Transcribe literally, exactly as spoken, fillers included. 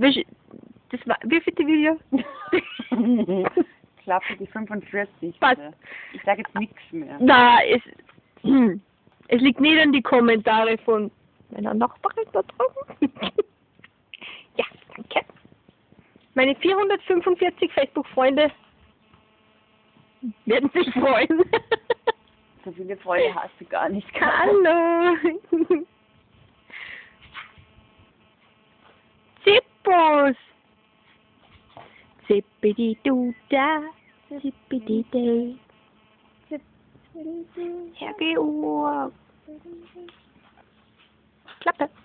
Wie, das war, wie viel Video? Klappe die fünfundvierzig. Passt. Ich sage jetzt nichts mehr. Na, es, es liegt nicht an die Kommentare von meiner Nachbarin da drüben. Ja, danke. Meine vierhundertfünfundvierzig Facebook-Freunde werden sich freuen. So viele Freude hast du gar nicht. Hallo. Zippos. Zippidi-du-da, zippidi-day. Herr Georg. Klappe.